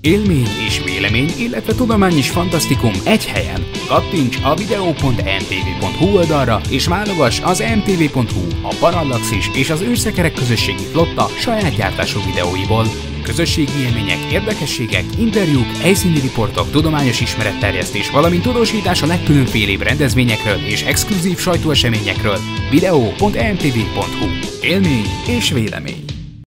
Élmény és vélemény, illetve tudomány és fantasztikum egy helyen. Kattints a video.mtv.hu oldalra és válogass az mtv.hu, a Parallaxis és az űrszekerek közösségi flotta saját gyártású videóiból. Közösségi élmények, érdekességek, interjúk, helyszíni riportok, tudományos ismeretterjesztés, valamint tudósítás a legkülönfélébb rendezvényekről és exkluzív sajtóeseményekről. Video.mtv.hu. Élmény és vélemény.